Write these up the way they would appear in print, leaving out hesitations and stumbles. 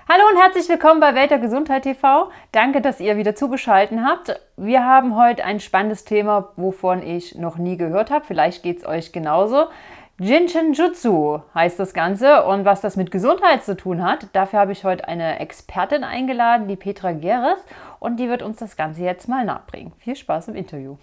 Hallo und herzlich willkommen bei Welt der Gesundheit TV. Danke, dass ihr wieder zugeschaltet habt. Wir haben heute ein spannendes Thema, wovon ich noch nie gehört habe. Vielleicht geht es euch genauso. Jinchen-Jutsu heißt das Ganze, und was das mit Gesundheit zu tun hat, dafür habe ich heute eine Expertin eingeladen, die Petra Geres, und die wird uns das Ganze jetzt mal nahebringen. Viel Spaß im Interview.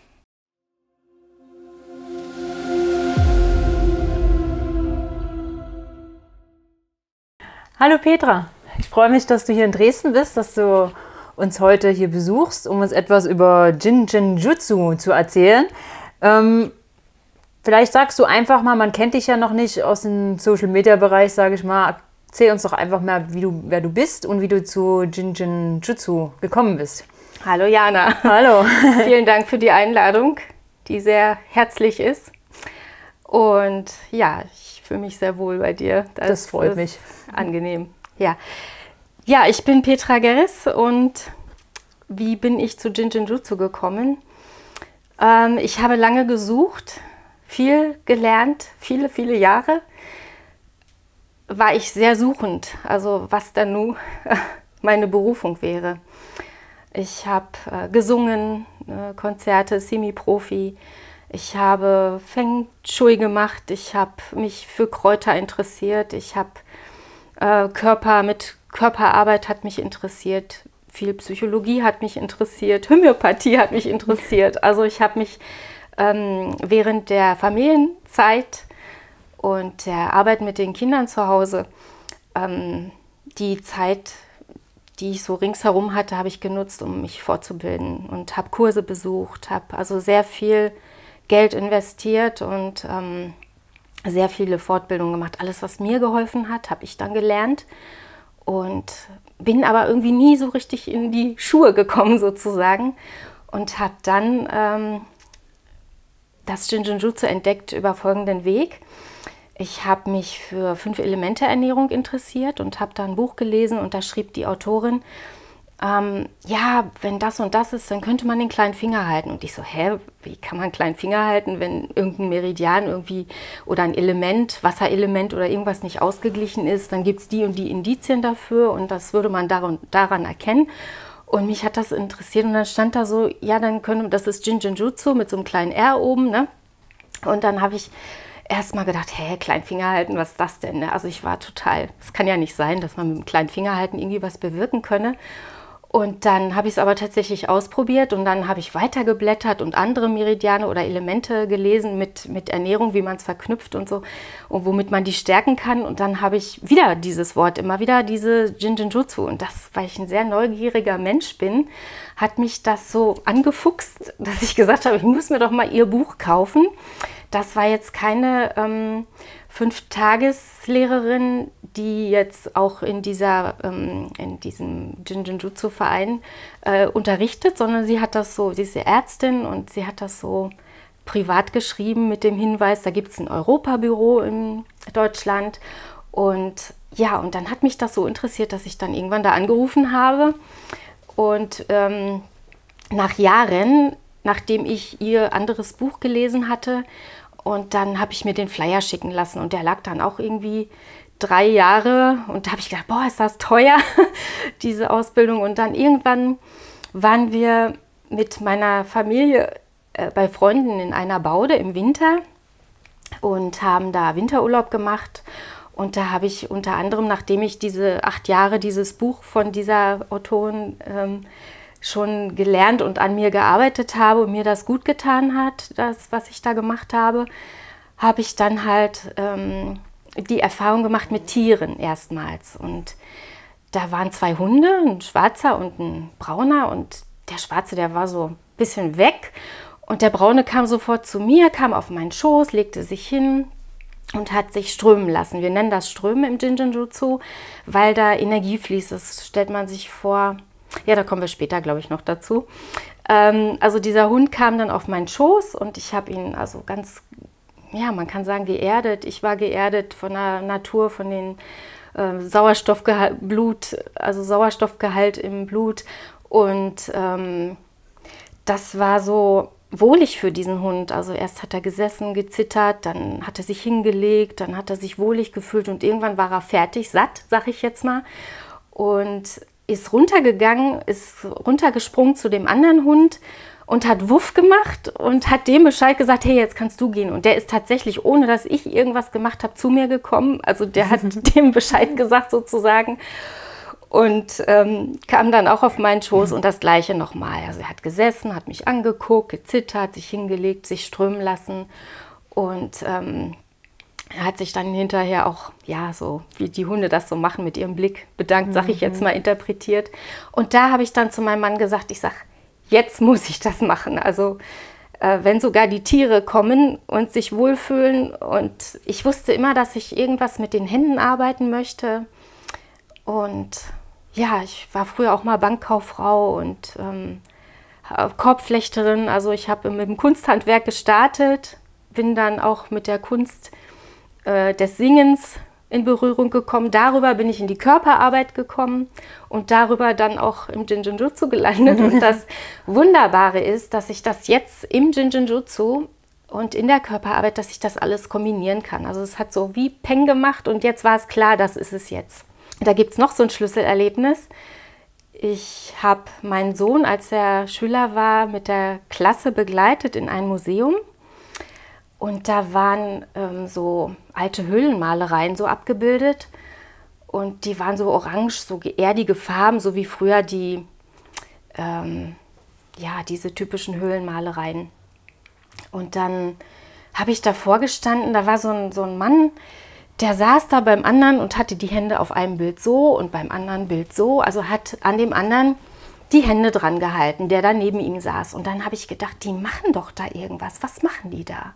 Hallo Petra, ich freue mich, dass du hier in Dresden bist, dass du uns heute hier besuchst, um uns etwas über Jinchen-Jutsu zu erzählen. Vielleicht sagst du einfach mal, man kennt dich ja noch nicht aus dem Social-Media-Bereich, sage ich mal. Erzähl uns doch einfach mal, wer du bist und wie du zu Jinchen-Jutsu gekommen bist. Hallo Jana. Hallo. Vielen Dank für die Einladung, die sehr herzlich ist. Und ja, ich fühle mich sehr wohl bei dir. Das freut mich. Angenehm. Ja, ich bin Petra Geres, und wie bin ich zu Jinchen-Jutsu gekommen? Ich habe lange gesucht, viel gelernt, viele Jahre war ich sehr suchend, also was dann nun meine Berufung wäre. Ich habe gesungen, Konzerte, Semi-Profi. Ich habe Feng Shui gemacht, ich habe mich für Kräuter interessiert, ich habe Körperarbeit hat mich interessiert, viel Psychologie hat mich interessiert, Homöopathie hat mich interessiert. Also ich habe mich während der Familienzeit und der Arbeit mit den Kindern zu Hause, die Zeit, die ich so ringsherum hatte, habe ich genutzt, um mich fortzubilden, und habe Kurse besucht, habe also sehr viel Geld investiert und sehr viele Fortbildungen gemacht. Alles, was mir geholfen hat, habe ich dann gelernt, und bin aber irgendwie nie so richtig in die Schuhe gekommen sozusagen, und habe dann das Jinchen-Jutsu entdeckt über folgenden Weg. Ich habe mich für 5-Elemente-Ernährung interessiert und habe da ein Buch gelesen, und da schrieb die Autorin, ja, wenn das und das ist, dann könnte man den kleinen Finger halten. Und ich so, wie kann man einen kleinen Finger halten, wenn irgendein Meridian irgendwie oder ein Element, Wasserelement oder irgendwas nicht ausgeglichen ist, dann gibt es die und die Indizien dafür, und das würde man daran erkennen. Und mich hat das interessiert, und dann stand da so, ja, das ist Jinchen-Jutsu mit so einem kleinen R oben, ne? Und dann habe ich erst mal gedacht, kleinen Finger halten, was ist das denn? Ne? Also ich war total, es kann ja nicht sein, dass man mit dem kleinen Finger halten irgendwie was bewirken könne. Und dann habe ich es aber tatsächlich ausprobiert, und dann habe ich weitergeblättert und andere Meridiane oder Elemente gelesen mit Ernährung, wie man es verknüpft und so, und womit man die stärken kann. Und dann habe ich wieder dieses Wort, immer wieder diese Jinchen-Jutsu. Und das, weil ich ein sehr neugieriger Mensch bin, hat mich das so angefuchst, dass ich gesagt habe, ich muss mir doch mal ihr Buch kaufen. Das war jetzt keine 5-Tages-Lehrerin, die jetzt auch in diesem Jinchen-Jutsu-Verein unterrichtet, sondern sie ist Ärztin, und sie hat das so privat geschrieben mit dem Hinweis, da gibt es ein Europabüro in Deutschland. Und ja, und dann hat mich das so interessiert, dass ich dann irgendwann da angerufen habe. Und nach Jahren, nachdem ich ihr anderes Buch gelesen hatte, und dann habe ich mir den Flyer schicken lassen, und der lag dann auch irgendwie 3 Jahre, und da habe ich gedacht, boah, ist das teuer, diese Ausbildung. Und dann irgendwann waren wir mit meiner Familie bei Freunden in einer Baude im Winter und haben da Winterurlaub gemacht. Und da habe ich unter anderem, nachdem ich diese 8 Jahre dieses Buch von dieser Autorin schon gelernt und an mir gearbeitet habe und mir das gut getan hat, das, was ich da gemacht habe, habe ich dann halt die Erfahrung gemacht mit Tieren erstmals. Und da waren 2 Hunde, ein schwarzer und ein brauner, und der schwarze, der war so ein bisschen weg, und der braune kam sofort zu mir, kam auf meinen Schoß, legte sich hin und hat sich strömen lassen. Wir nennen das Strömen im Jinchen-Jutsu, weil da Energie fließt. Das stellt man sich vor. Ja, da kommen wir später, glaube ich, noch dazu. Also dieser Hund kam dann auf meinen Schoß, und ich habe ihn also ganz, ja, man kann sagen, geerdet. Ich war geerdet von der Natur, von den Sauerstoffgehalt im Blut. Und das war so wohlig für diesen Hund. Also erst hat er gesessen, gezittert, dann hat er sich hingelegt, dann hat er sich wohlig gefühlt, und irgendwann war er fertig, satt, sag ich jetzt mal. und ist runtergegangen, ist runtergesprungen zu dem anderen Hund und hat Wuff gemacht und hat dem Bescheid gesagt, hey, jetzt kannst du gehen. Und der ist tatsächlich, ohne dass ich irgendwas gemacht habe, zu mir gekommen. Also der hat dem Bescheid gesagt sozusagen und kam dann auch auf meinen Schoß und das Gleiche nochmal. Also er hat gesessen, hat mich angeguckt, gezittert, sich hingelegt, sich strömen lassen und er hat sich dann hinterher auch, ja, so wie die Hunde das so machen, mit ihrem Blick bedankt, sage ich jetzt mal, interpretiert. Und da habe ich dann zu meinem Mann gesagt, ich sage, jetzt muss ich das machen. Also wenn sogar die Tiere kommen und sich wohlfühlen. Und ich wusste immer, dass ich irgendwas mit den Händen arbeiten möchte. Und ja, ich war früher auch mal Bankkauffrau und Korbflechterin. Also ich habe mit dem Kunsthandwerk gestartet, bin dann auch mit der Kunst des Singens in Berührung gekommen. Darüber bin ich in die Körperarbeit gekommen und darüber dann auch im Jinjin-Jutsu gelandet. Und das Wunderbare ist, dass ich das jetzt im Jinjin-Jutsu und in der Körperarbeit, dass ich das alles kombinieren kann. Also es hat so wie Peng gemacht und jetzt war es klar, das ist es jetzt. Da gibt es noch so ein Schlüsselerlebnis. Ich habe meinen Sohn, als er Schüler war, mit der Klasse begleitet in ein Museum. Und da waren so alte Höhlenmalereien so abgebildet und die waren so orange, so erdige Farben, so wie früher die, ja, diese typischen Höhlenmalereien. Und dann habe ich davor gestanden, da war so ein Mann, der saß da beim anderen und hatte die Hände auf einem Bild so und beim anderen Bild so, also hat an dem anderen die Hände dran gehalten, der da neben ihm saß. Und dann habe ich gedacht, die machen doch da irgendwas. Was machen die da?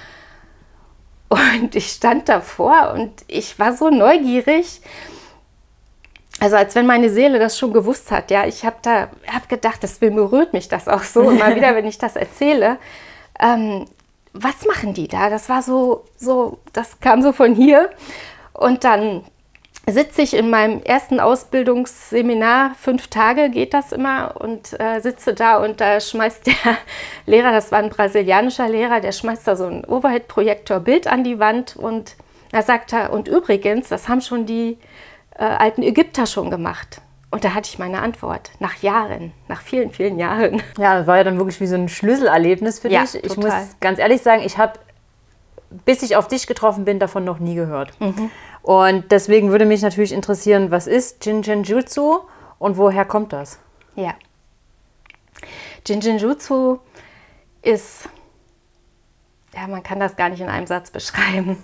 Und ich stand davor und ich war so neugierig, also als wenn meine Seele das schon gewusst hat. Ja, ich hab gedacht, das berührt mich das auch so. Und mal wieder, wenn ich das erzähle, was machen die da? Das war so, das kam so von hier. Und dann sitze ich in meinem ersten Ausbildungsseminar, 5 Tage geht das immer, und sitze da und da schmeißt der Lehrer, das war ein brasilianischer Lehrer, der schmeißt da so ein Overhead-Projektor-Bild an die Wand und da sagt er, und übrigens, das haben schon die alten Ägypter schon gemacht. Und da hatte ich meine Antwort, nach Jahren, nach vielen, vielen Jahren. Ja, das war ja dann wirklich wie so ein Schlüsselerlebnis für dich. Ich total. muss ganz ehrlich sagen, ich habe, bis ich auf dich getroffen bin, davon noch nie gehört. Und deswegen würde mich natürlich interessieren, was ist Jinjin-Jutsu und woher kommt das? Ja. Jinjin-Jutsu ist, ja, man kann das gar nicht in einem Satz beschreiben.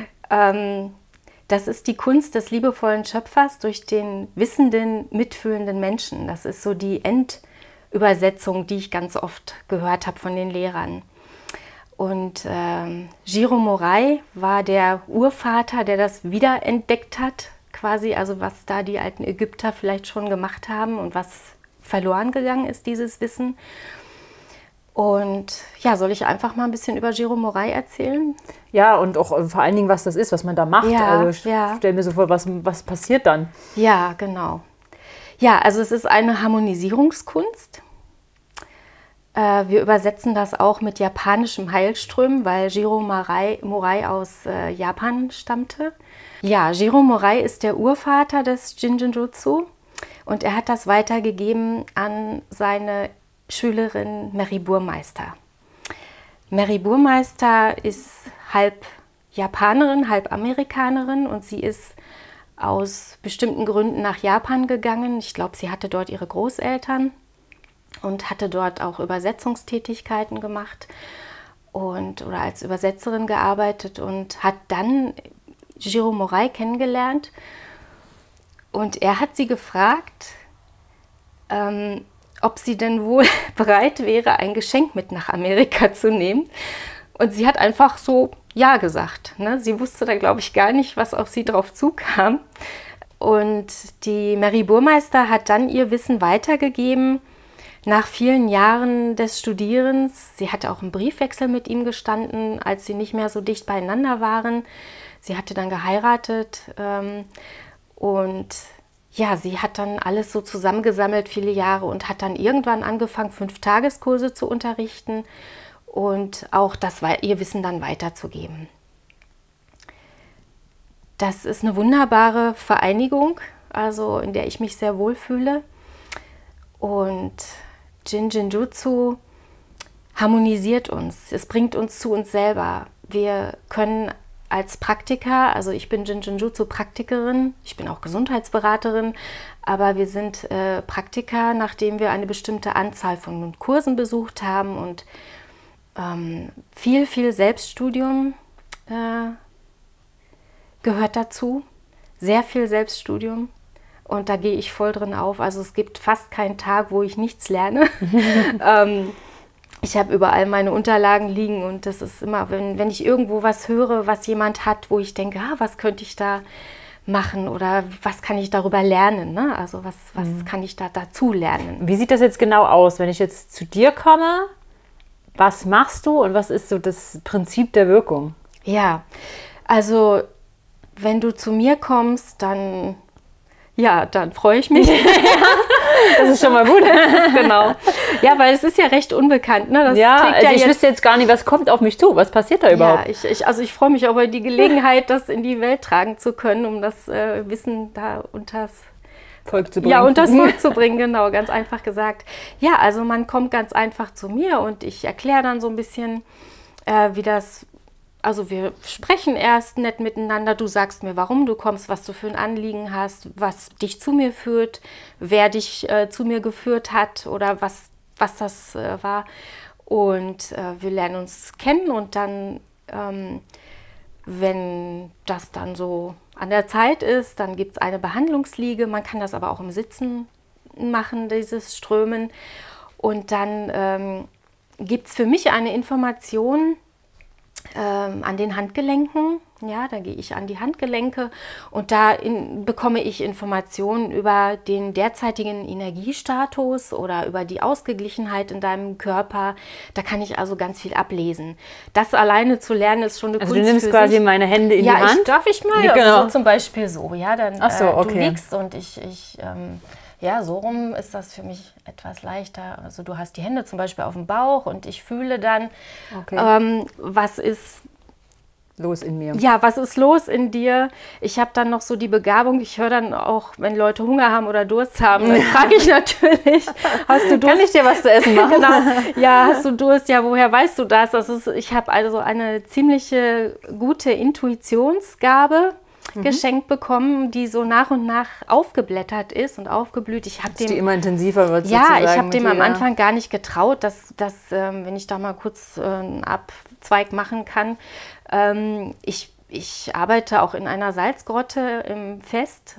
Das ist die Kunst des liebevollen Schöpfers durch den wissenden, mitfühlenden Menschen. Das ist so die Endübersetzung, die ich ganz oft gehört habe von den Lehrern. Und Jiro Morai war der Urvater, der das wiederentdeckt hat, quasi, also was da die alten Ägypter vielleicht schon gemacht haben und was verloren gegangen ist, dieses Wissen. Und ja, soll ich einfach mal ein bisschen über Jiro Morai erzählen? Ja, und auch vor allen Dingen, was das ist, was man da macht. Ja, also ich stelle mir so vor, was passiert dann? Ja, genau. Ja, also es ist eine Harmonisierungskunst. Wir übersetzen das auch mit japanischem Heilströmen, weil Jiro Morai aus Japan stammte. Ja, Jiro Morai ist der Urvater des Jinjin-Jutsu und er hat das weitergegeben an seine Schülerin Mary Burmeister. Mary Burmeister ist halb Japanerin, halb Amerikanerin und sie ist aus bestimmten Gründen nach Japan gegangen. Ich glaube, sie hatte dort ihre Großeltern und hatte dort auch Übersetzungstätigkeiten gemacht oder als Übersetzerin gearbeitet und hat dann Jiro Morai kennengelernt. Und er hat sie gefragt, ob sie denn wohl bereit wäre, ein Geschenk mit nach Amerika zu nehmen. Und sie hat einfach so ja gesagt. Ne? Sie wusste da, glaube ich, gar nicht, was auf sie drauf zukam. Und die Mary Burmeister hat dann ihr Wissen weitergegeben nach vielen Jahren des Studierens. Sie hatte auch einen Briefwechsel mit ihm gestanden, als sie nicht mehr so dicht beieinander waren. Sie hatte dann geheiratet und ja, sie hat dann alles so zusammengesammelt, viele Jahre, und hat dann irgendwann angefangen, 5-Tageskurse zu unterrichten und auch ihr Wissen dann weiterzugeben. Das ist eine wunderbare Vereinigung. also in der ich mich sehr wohlfühle. Und Jin-Jin-Jutsu harmonisiert uns. Es bringt uns zu uns selber. Wir können als Praktiker, also ich bin Jin-Jin-Jutsu-Praktikerin, ich bin auch Gesundheitsberaterin, aber wir sind Praktiker, nachdem wir eine bestimmte Anzahl von Kursen besucht haben und viel Selbststudium gehört dazu, sehr viel Selbststudium. Und da gehe ich voll drin auf. Also es gibt fast keinen Tag, wo ich nichts lerne. Ich habe überall meine Unterlagen liegen und das ist immer, wenn ich irgendwo was höre, was jemand hat, wo ich denke, was könnte ich da machen oder was kann ich darüber lernen? Ne? Also was kann ich da dazu lernen? Wie sieht das jetzt genau aus, wenn ich jetzt zu dir komme? Was machst du und was ist so das Prinzip der Wirkung? Ja, also wenn du zu mir kommst, dann freue ich mich. Das ist schon mal gut. Genau. Ja, weil es ist ja recht unbekannt. Ne? Das ich wüsste jetzt gar nicht, was kommt auf mich zu. Was passiert da überhaupt? Ja, ich freue mich über die Gelegenheit, das in die Welt tragen zu können, um das Wissen da unters Volk zu bringen. Ja, unters Volk zu bringen, genau, ganz einfach gesagt. Ja, also man kommt ganz einfach zu mir und ich erkläre dann so ein bisschen, wie das. Also wir sprechen erst nett miteinander, du sagst mir, warum du kommst, was du für ein Anliegen hast, was dich zu mir führt, wer dich zu mir geführt hat oder was das war. Und wir lernen uns kennen und dann, wenn das dann so an der Zeit ist, dann gibt es eine Behandlungsliege. Man kann das aber auch im Sitzen machen, dieses Strömen. Und dann gibt es für mich eine Information, an den Handgelenken, ja, da gehe ich an die Handgelenke und da bekomme ich Informationen über den derzeitigen Energiestatus oder über die Ausgeglichenheit in deinem Körper. Da kann ich also ganz viel ablesen. Das alleine zu lernen ist schon eine Kunst. Du nimmst quasi meine Hände in die Hand? Darf ich mal? Ja, genau. So zum Beispiel so, ja, dann okay. Du liegst und ja, so rum ist das für mich etwas leichter. Also du hast die Hände zum Beispiel auf dem Bauch und ich fühle dann, was ist los in mir. Ja, was ist los in dir? Ich habe dann noch so die Begabung, ich höre dann auch, wenn Leute Hunger haben oder Durst haben, dann frage ich natürlich, hast du Durst? Kann ich dir was zu essen machen? Genau. Ja, hast du Durst? Ja, woher weißt du das? Ich habe also eine ziemliche gute Intuitionsgabe geschenkt bekommen, die so nach und nach aufgeblättert ist und aufgeblüht. Die immer intensiver wird ja, sozusagen. Ja, ich habe dem am Anfang gar nicht getraut, dass wenn ich da mal kurz einen Abzweig machen kann. Ich arbeite auch in einer Salzgrotte im Fest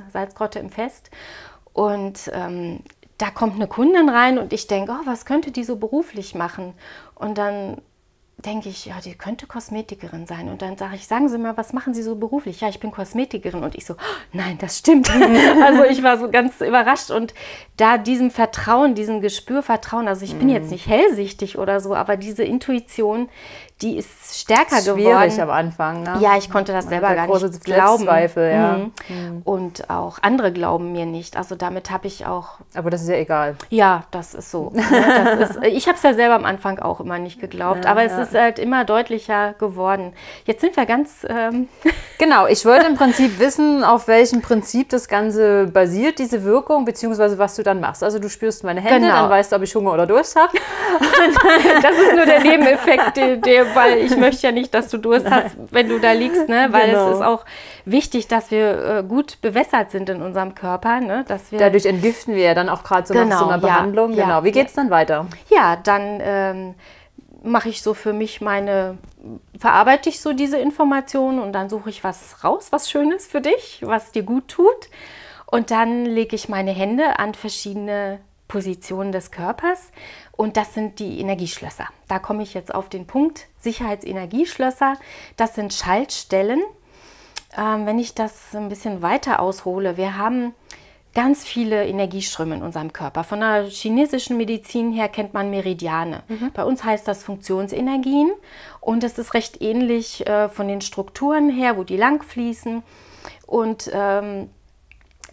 und da kommt eine Kundin rein und ich denke, was könnte die so beruflich machen? Und dann denke ich, ja, die könnte Kosmetikerin sein. Und dann sage ich, sagen Sie mal, was machen Sie so beruflich? Ja, ich bin Kosmetikerin. Und ich so, nein, das stimmt. Also ich war so ganz überrascht. Und da diesem Vertrauen, diesem Gespürvertrauen, also ich bin jetzt nicht hellsichtig oder so, aber diese Intuition, die ist stärker geworden. Schwierig am Anfang, ne? Ja, ich konnte das selber gar nicht glauben. Ja. Und auch andere glauben mir nicht. Also damit habe ich auch... Aber das ist ja egal. Ja, das ist so. Ich habe es ja selber am Anfang auch immer nicht geglaubt, aber es ist halt immer deutlicher geworden. Jetzt sind wir ganz... Genau, ich wollte im Prinzip wissen, auf welchem Prinzip das Ganze basiert, diese Wirkung, beziehungsweise was du dann machst. Also du spürst meine Hände, dann weißt du, ob ich Hunger oder Durst habe. Das ist nur der Nebeneffekt, weil ich möchte ja nicht, dass du Durst hast, wenn du da liegst, ne? Weil es ist auch wichtig, dass wir gut bewässert sind in unserem Körper. Ne? Dass wir dadurch entgiften wir ja dann auch gerade so nach so einer Behandlung. Ja, genau. Wie geht es dann weiter? Ja, dann mache ich so für mich verarbeite ich so diese Informationen und dann suche ich was raus, was Schönes für dich, was dir gut tut. Und dann lege ich meine Hände an verschiedene Positionen des Körpers und das sind die Energieschlösser. Da komme ich jetzt auf den Punkt, Sicherheitsenergieschlösser, das sind Schaltstellen. Wenn ich das ein bisschen weiter aushole, wir haben ganz viele Energieströme in unserem Körper. Von der chinesischen Medizin her kennt man Meridiane. Bei uns heißt das Funktionsenergien und es ist recht ähnlich von den Strukturen her, wo die lang fließen. Und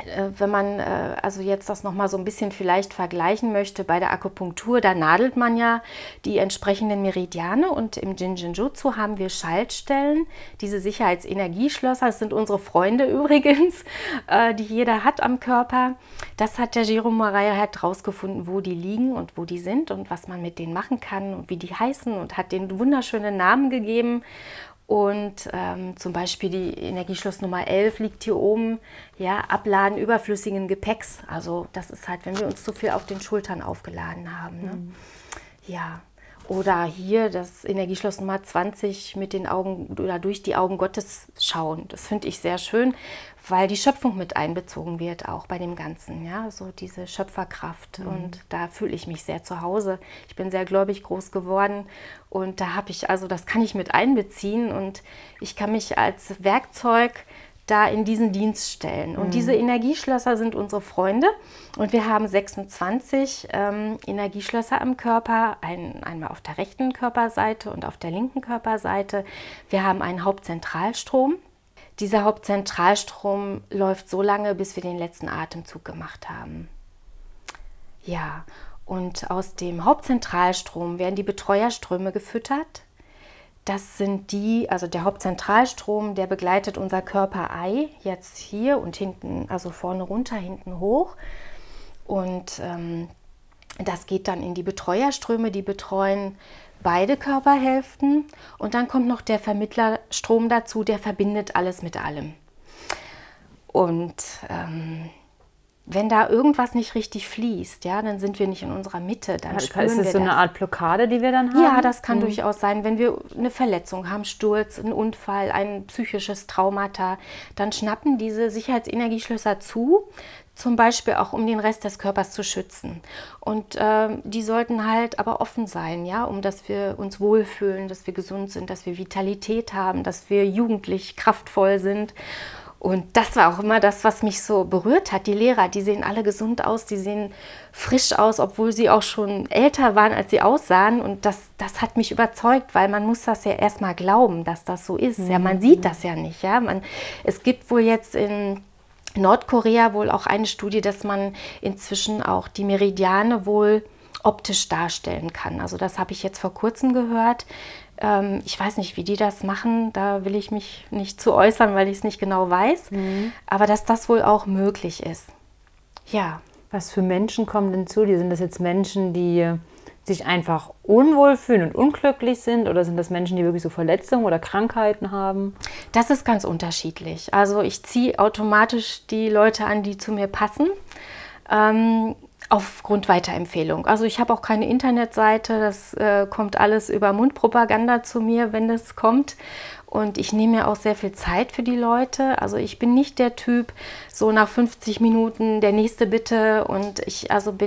wenn man also jetzt das nochmal so ein bisschen vielleicht vergleichen möchte, bei der Akupunktur, da nadelt man ja die entsprechenden Meridiane und im Jinjin-Jutsu haben wir Schaltstellen, diese Sicherheitsenergieschlösser, das sind unsere Freunde übrigens, die jeder hat am Körper. Das hat der Jiro Morai halt rausgefunden, wo die liegen und wo die sind und was man mit denen machen kann und wie die heißen und hat denen wunderschöne Namen gegeben. Und zum Beispiel die Energieschloss Nummer 11 liegt hier oben, ja, Abladen überflüssigen Gepäcks. Also das ist halt, wenn wir uns zu viel auf den Schultern aufgeladen haben. Ne? Ja, oder hier das Energieschloss Nummer 20 mit den Augen oder durch die Augen Gottes schauen. Das finde ich sehr schön, weil die Schöpfung mit einbezogen wird, auch bei dem Ganzen, ja, so diese Schöpferkraft. Und da fühle ich mich sehr zu Hause. Ich bin sehr gläubig groß geworden und da habe ich, also das kann ich mit einbeziehen und ich kann mich als Werkzeug da in diesen Dienst stellen. Und diese Energieschlösser sind unsere Freunde und wir haben 26 Energieschlösser am Körper, einmal auf der rechten Körperseite und auf der linken Körperseite. Wir haben einen Hauptzentralstrom. Dieser Hauptzentralstrom läuft so lange, bis wir den letzten Atemzug gemacht haben. Ja, und aus dem Hauptzentralstrom werden die Betreuerströme gefüttert. Das sind die, also der Hauptzentralstrom, der begleitet unser Körperei, jetzt hier und hinten, also vorne runter, hinten hoch. Und das geht dann in die Betreuerströme, die betreuen beide Körperhälften und dann kommt noch der Vermittlerstrom dazu, der verbindet alles mit allem. Und wenn da irgendwas nicht richtig fließt, ja, dann sind wir nicht in unserer Mitte, dann spüren wir das. Ist das so eine Art Blockade, die wir dann haben? Ja, das kann durchaus sein. Wenn wir eine Verletzung haben, Sturz, einen Unfall, ein psychisches Traumata, dann schnappen diese Sicherheitsenergieschlösser zu, zum Beispiel auch um den Rest des Körpers zu schützen. Und die sollten halt aber offen sein, ja, um dass wir uns wohlfühlen, dass wir gesund sind, dass wir Vitalität haben, dass wir jugendlich kraftvoll sind. Und das war auch immer das, was mich so berührt hat. Die Lehrer, die sehen alle gesund aus, die sehen frisch aus, obwohl sie auch schon älter waren, als sie aussahen. Und das hat mich überzeugt, weil man muss das ja erstmal glauben, dass das so ist. Ja, man sieht das ja nicht. Ja? Es gibt wohl jetzt in Nordkorea wohl auch eine Studie, dass man inzwischen auch die Meridiane wohl optisch darstellen kann. Also das habe ich jetzt vor kurzem gehört. Ich weiß nicht, wie die das machen, da will ich mich nicht zu äußern, weil ich es nicht genau weiß, aber dass das wohl auch möglich ist. Ja. Was für Menschen kommen denn zu dir? Sind das jetzt Menschen, die sich einfach unwohl fühlen und unglücklich sind oder sind das Menschen, die wirklich so Verletzungen oder Krankheiten haben? Das ist ganz unterschiedlich. Also ich ziehe automatisch die Leute an, die zu mir passen. Aufgrund Weiterempfehlung. Also ich habe auch keine Internetseite, das kommt alles über Mundpropaganda zu mir, wenn das kommt. Und ich nehme mir auch sehr viel Zeit für die Leute. Also ich bin nicht der Typ, so nach 50 Minuten der nächste bitte. Und ich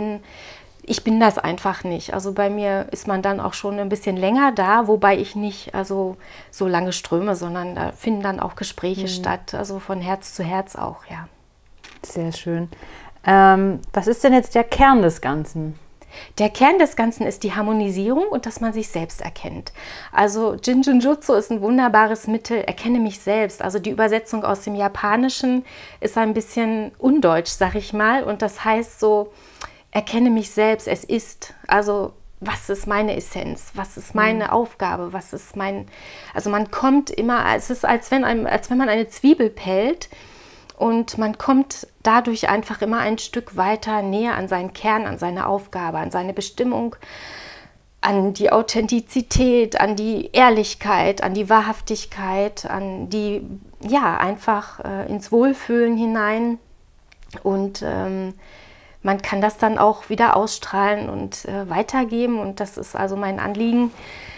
bin das einfach nicht. Also bei mir ist man dann auch schon ein bisschen länger da, wobei ich nicht also so lange ströme, sondern da finden dann auch Gespräche statt, also von Herz zu Herz auch, ja. Sehr schön. Was ist denn jetzt der Kern des Ganzen? Der Kern des Ganzen ist die Harmonisierung und dass man sich selbst erkennt. Also Jinjin-Jutsu ist ein wunderbares Mittel, erkenne mich selbst. Also die Übersetzung aus dem Japanischen ist ein bisschen undeutsch, sag ich mal. Und das heißt so, erkenne mich selbst, es ist. Also was ist meine Essenz? Was ist meine Aufgabe? Was ist also man kommt immer, es ist als wenn man eine Zwiebel pellt. Und man kommt dadurch einfach immer ein Stück weiter näher an seinen Kern, an seine Aufgabe, an seine Bestimmung, an die Authentizität, an die Ehrlichkeit, an die Wahrhaftigkeit, an die, ja, einfach ins Wohlfühlen hinein. Und man kann das dann auch wieder ausstrahlen und weitergeben. Und das ist also mein Anliegen,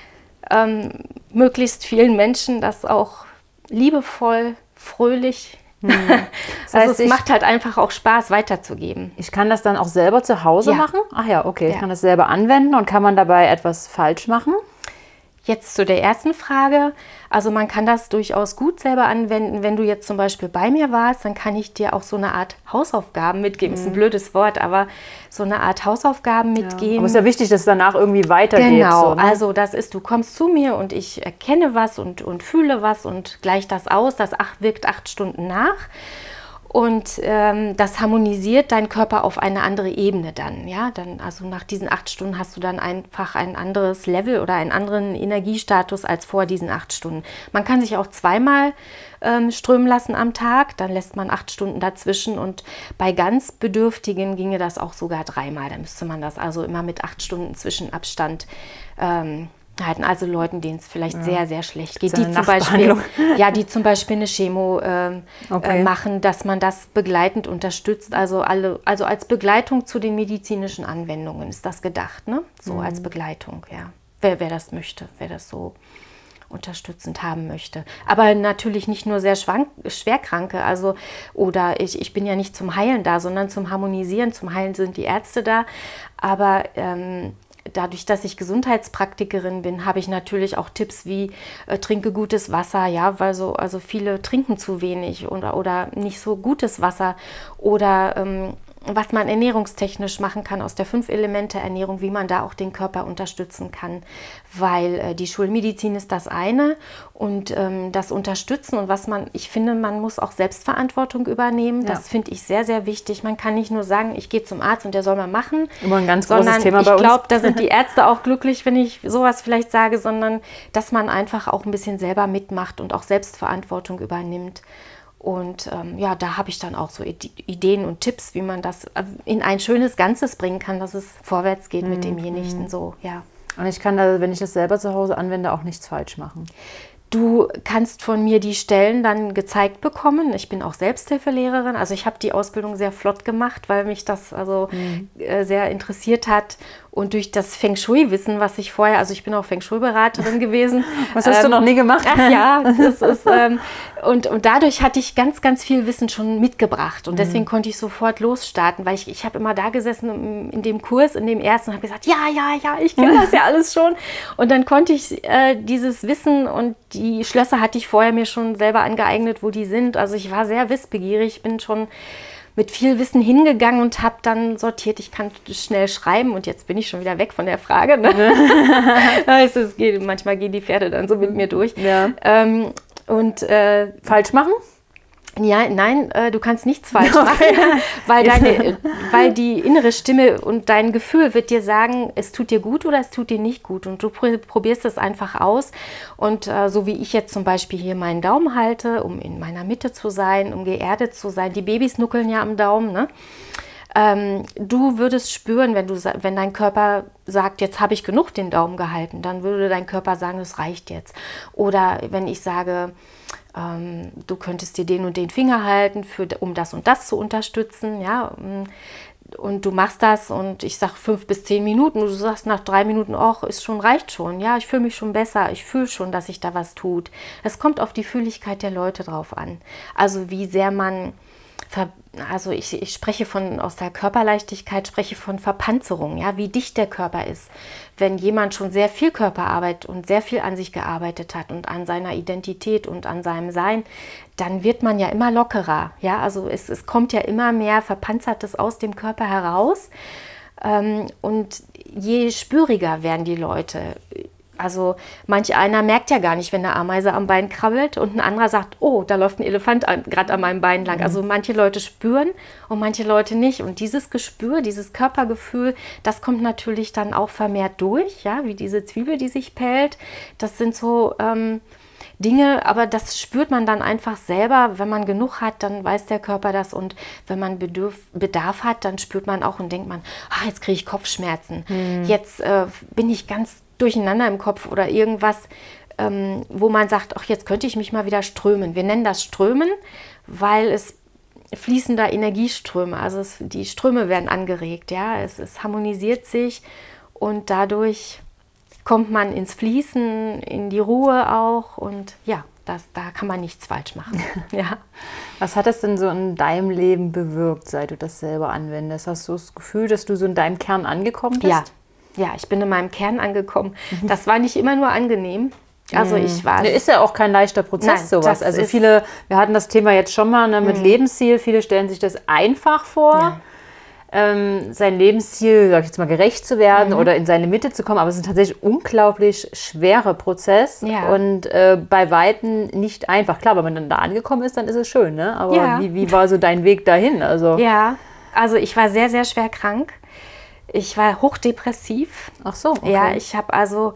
möglichst vielen Menschen das auch liebevoll, fröhlich. Das heißt, es macht halt einfach auch Spaß, weiterzugeben. Ich kann das dann auch selber zu Hause machen? Ach ja, okay. Ich kann das selber anwenden und kann man dabei etwas falsch machen? Jetzt zu der ersten Frage. Also man kann das durchaus gut selber anwenden. Wenn du jetzt zum Beispiel bei mir warst, dann kann ich dir auch so eine Art Hausaufgaben mitgeben. Ist ein blödes Wort, aber so eine Art Hausaufgaben mitgeben. Aber es ist ja wichtig, dass es danach irgendwie weitergeht. Genau, so, ne? Also das ist, du kommst zu mir und ich erkenne was und fühle was und gleiche das aus. Das wirkt 8 Stunden nach. Und das harmonisiert deinen Körper auf eine andere Ebene dann. Ja? Also nach diesen 8 Stunden hast du dann einfach ein anderes Level oder einen anderen Energiestatus als vor diesen 8 Stunden. Man kann sich auch zweimal strömen lassen am Tag, dann lässt man 8 Stunden dazwischen und bei ganz Bedürftigen ginge das auch sogar 3-mal. Da müsste man das also immer mit 8 Stunden Zwischenabstand halten. Also Leuten, denen es vielleicht sehr, sehr schlecht geht, die zum Beispiel eine Chemo machen, dass man das begleitend unterstützt. Also als Begleitung zu den medizinischen Anwendungen ist das gedacht, ne? So als Begleitung, ja. Wer das möchte, wer das so unterstützend haben möchte. Aber natürlich nicht nur sehr Schwerkranke, oder ich bin ja nicht zum Heilen da, sondern zum Harmonisieren. Zum Heilen sind die Ärzte da, aber dadurch, dass ich Gesundheitspraktikerin bin, habe ich natürlich auch Tipps wie trinke gutes Wasser, ja, weil also viele trinken zu wenig oder nicht so gutes Wasser oder was man ernährungstechnisch machen kann aus der 5-Elemente-Ernährung, wie man da auch den Körper unterstützen kann, weil die Schulmedizin ist das eine und das Unterstützen und ich finde, man muss auch Selbstverantwortung übernehmen, das finde ich sehr, sehr wichtig. Man kann nicht nur sagen, ich gehe zum Arzt und der soll mal machen, immer ein ganz großes Thema bei uns. Ich glaube, da sind die Ärzte auch glücklich, wenn ich sowas vielleicht sage, sondern dass man einfach auch ein bisschen selber mitmacht und auch Selbstverantwortung übernimmt. Und da habe ich dann auch so Ideen und Tipps, wie man das in ein schönes Ganzes bringen kann, dass es vorwärts geht mit demjenigen. So, ja. Und ich kann da, wenn ich das selber zu Hause anwende, auch nichts falsch machen. Du kannst von mir die Stellen dann gezeigt bekommen. Ich bin auch Selbsthilfelehrerin. Also ich habe die Ausbildung sehr flott gemacht, weil mich das sehr interessiert hat. Und durch das Feng Shui-Wissen, was ich vorher, also ich bin auch Feng Shui-Beraterin gewesen. Was hast du noch nie gemacht? Ja, das ist, und dadurch hatte ich ganz, ganz viel Wissen schon mitgebracht. Und deswegen konnte ich sofort losstarten, weil ich habe immer da gesessen in dem Kurs, in dem ersten, und habe gesagt, ja, ich kenne das ja alles schon. Und dann konnte ich dieses Wissen und die Schlösser hatte ich vorher mir schon selber angeeignet, wo die sind. Also ich war sehr wissbegierig, bin schon mit viel Wissen hingegangen und habe dann sortiert, ich kann schnell schreiben und jetzt bin ich schon wieder weg von der Frage. Ne? Manchmal gehen die Pferde dann so mit mir durch. Ja. Falsch machen? Ja, nein, du kannst nichts falsch machen, weil die innere Stimme und dein Gefühl wird dir sagen, es tut dir gut oder es tut dir nicht gut. Und du probierst es einfach aus. Und so wie ich jetzt zum Beispiel hier meinen Daumen halte, um in meiner Mitte zu sein, um geerdet zu sein. Die Babys nuckeln ja am Daumen, ne? Du würdest spüren, wenn dein Körper sagt, jetzt habe ich genug den Daumen gehalten, dann würde dein Körper sagen, es reicht jetzt. Oder wenn ich sage, du könntest dir den und den Finger halten, um das und das zu unterstützen, ja, und du machst das und ich sage 5 bis 10 Minuten und du sagst nach 3 Minuten, reicht schon, ja, ich fühle mich schon besser, ich fühle schon, dass sich da was tut. Es kommt auf die Fühligkeit der Leute drauf an. Also wie sehr man, ich spreche aus der Körperleichtigkeit, spreche von Verpanzerung, ja, wie dicht der Körper ist. Wenn jemand schon sehr viel Körperarbeit und sehr viel an sich gearbeitet hat und an seiner Identität und an seinem Sein, dann wird man ja immer lockerer. Ja? Also es kommt ja immer mehr Verpanzertes aus dem Körper heraus und je spüriger werden die Leute. Also einer merkt ja gar nicht, wenn eine Ameise am Bein krabbelt und ein anderer sagt, oh, da läuft ein Elefant gerade an meinem Bein lang. Also manche Leute spüren und manche Leute nicht. Und dieses Gespür, dieses Körpergefühl, das kommt natürlich dann auch vermehrt durch, ja, wie diese Zwiebel, die sich pellt. Das sind so Dinge, aber das spürt man dann einfach selber. Wenn man genug hat, dann weiß der Körper das. Und wenn man Bedarf hat, dann spürt man auch und denkt man, jetzt kriege ich Kopfschmerzen. Jetzt bin ich ganz durcheinander im Kopf oder irgendwas, wo man sagt, jetzt könnte ich mich mal wieder strömen. Wir nennen das Strömen, weil es fließen da Energieströme, also die Ströme werden angeregt, ja, es harmonisiert sich und dadurch kommt man ins Fließen, in die Ruhe auch und ja, da kann man nichts falsch machen. Ja. Was hat das denn so in deinem Leben bewirkt, seit du das selber anwendest? Hast du das Gefühl, dass du so in deinem Kern angekommen bist? Ja, ich bin in meinem Kern angekommen. Das war nicht immer nur angenehm. Also ich war... Ist ja auch kein leichter Prozess, sowas. Also wir hatten das Thema jetzt schon mal mit Lebensziel. Viele stellen sich das einfach vor. sein Lebensziel, sag ich jetzt mal, gerecht zu werden oder in seine Mitte zu kommen. Aber es ist tatsächlich ein unglaublich schwerer Prozess und bei Weitem nicht einfach. Klar, wenn man dann da angekommen ist, dann ist es schön, ne? Aber wie war so dein Weg dahin? Also ich war sehr, sehr schwer krank. Ich war hochdepressiv. Ach so, okay. Ja, ich habe also,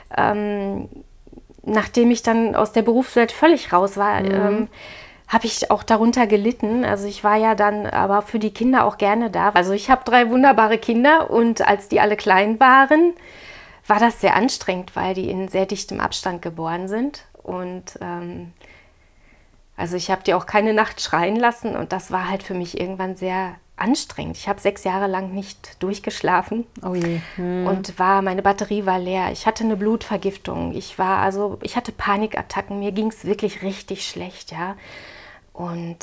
nachdem ich dann aus der Berufswelt völlig raus war, habe ich auch darunter gelitten. Also ich war ja dann aber für die Kinder auch gerne da. Also ich habe 3 wunderbare Kinder und als die alle klein waren, war das sehr anstrengend, weil die in sehr dichtem Abstand geboren sind. Und also ich habe die auch keine Nacht schreien lassen und das war halt für mich irgendwann sehr anstrengend. Ich habe 6 Jahre lang nicht durchgeschlafen und meine Batterie war leer. Ich hatte eine Blutvergiftung. Ich hatte Panikattacken. Mir ging es wirklich richtig schlecht, ja. Und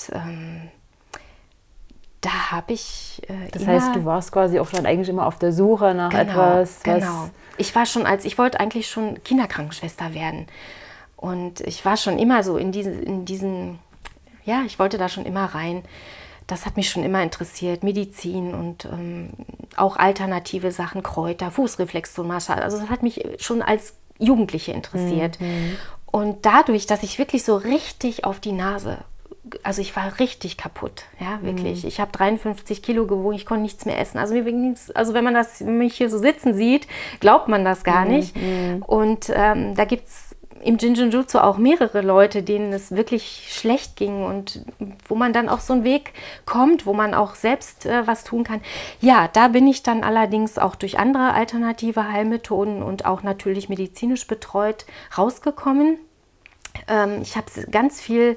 da habe ich Das heißt, du warst quasi auch dann eigentlich immer auf der Suche nach etwas. Genau. Ich wollte eigentlich schon Kinderkrankenschwester werden. Und ich war schon immer so in diesen, ich wollte da schon immer rein. Das hat mich schon immer interessiert, Medizin und auch alternative Sachen, Kräuter, Fußreflexzonenmassage. Also das hat mich schon als Jugendliche interessiert. Und dadurch, dass ich wirklich so richtig auf die Nase, also ich war richtig kaputt, ja, wirklich. Ich habe 53 Kilo gewogen, ich konnte nichts mehr essen. Also wenn man mich hier so sitzen sieht, glaubt man das gar nicht. Und da gibt es im Jinjin-Jutsu auch mehrere Leute, denen es wirklich schlecht ging und wo man dann auf so einen Weg kommt, wo man auch selbst was tun kann. Ja, da bin ich dann allerdings auch durch andere alternative Heilmethoden und auch natürlich medizinisch betreut rausgekommen. Ich habe ganz viel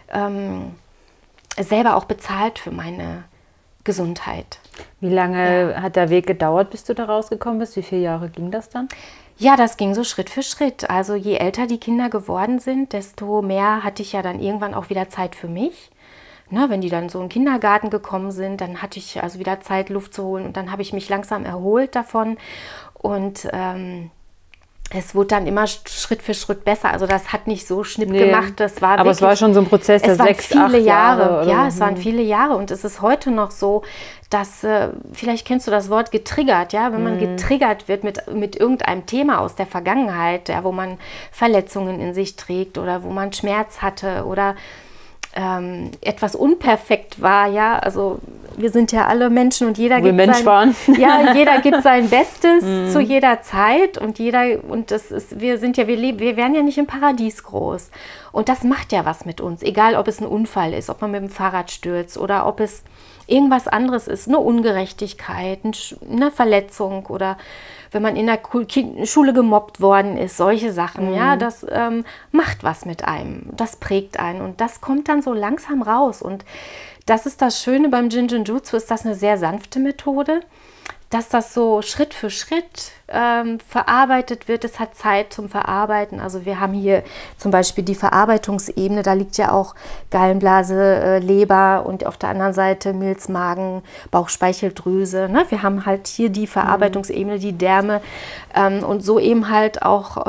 selber auch bezahlt für meine Gesundheit. Wie lange hat der Weg gedauert, bis du da rausgekommen bist? Wie viele Jahre ging das dann? Ja, das ging so Schritt für Schritt. Also je älter die Kinder geworden sind, desto mehr hatte ich ja dann irgendwann auch wieder Zeit für mich. Na, wenn die dann so in den Kindergarten gekommen sind, dann hatte ich also wieder Zeit, Luft zu holen und dann habe ich mich langsam erholt davon und es wurde dann immer Schritt für Schritt besser. Also das hat nicht so schnipp gemacht. Das war aber wirklich, es war schon so ein Prozess, der 6, 8 Jahre. Ja, es waren viele Jahre und es ist heute noch so, dass, vielleicht kennst du das Wort getriggert, ja, wenn man getriggert wird mit irgendeinem Thema aus der Vergangenheit, ja, wo man Verletzungen in sich trägt oder wo man Schmerz hatte oder etwas unperfekt war, ja, also wir sind ja alle Menschen und jeder gibt sein Bestes zu jeder Zeit und wir werden ja nicht im Paradies groß und das macht ja was mit uns, egal ob es ein Unfall ist, ob man mit dem Fahrrad stürzt oder ob es irgendwas anderes ist, eine Ungerechtigkeit, eine Verletzung oder wenn man in der Schule gemobbt worden ist, solche Sachen, ja, das macht was mit einem, das prägt einen und das kommt dann so langsam raus und das ist das Schöne beim Jinjin-Jutsu, ist das eine sehr sanfte Methode, dass das so Schritt für Schritt verarbeitet wird. Es hat Zeit zum Verarbeiten. Also wir haben hier zum Beispiel die Verarbeitungsebene, da liegt ja auch Gallenblase, Leber und auf der anderen Seite Milz, Magen, Bauchspeicheldrüse. Ne? Wir haben halt hier die Verarbeitungsebene, die Därme und so eben halt auch,